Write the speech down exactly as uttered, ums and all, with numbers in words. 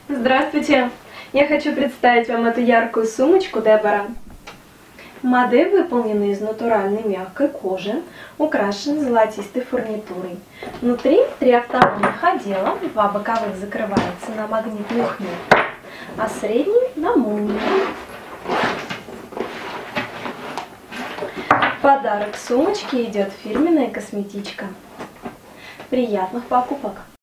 Здравствуйте! Я хочу представить вам эту яркую сумочку Дебора. Модель выполнена из натуральной мягкой кожи, украшена золотистой фурнитурой. Внутри три автономных отдела, два боковых закрываются на магнитную кнопку, а средний на молнию. В подарок к сумочке идет фирменная косметичка. Приятных покупок!